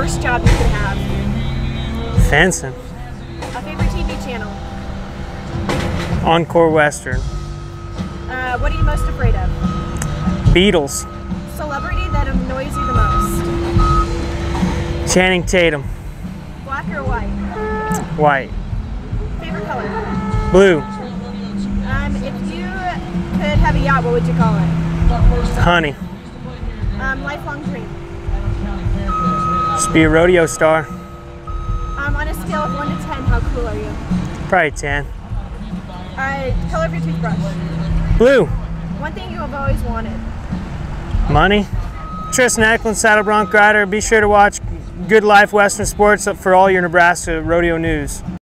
worst job you could have? Fencing. A favorite TV channel? Encore Western. What are you most afraid of? Beatles. Celebrity that annoys you the most? Channing Tatum. Black or white? White. Favorite color? Blue. If you could have a yacht, what would you call it? Honey. Lifelong dream? Just be a rodeo star. On a scale of 1 to 10, how cool are you? Probably 10. Color of your toothbrush? Blue. One thing you have always wanted? Money. Triston Eklund, saddle bronc rider. Be sure to watch Good Life Western Sports for all your Nebraska rodeo news.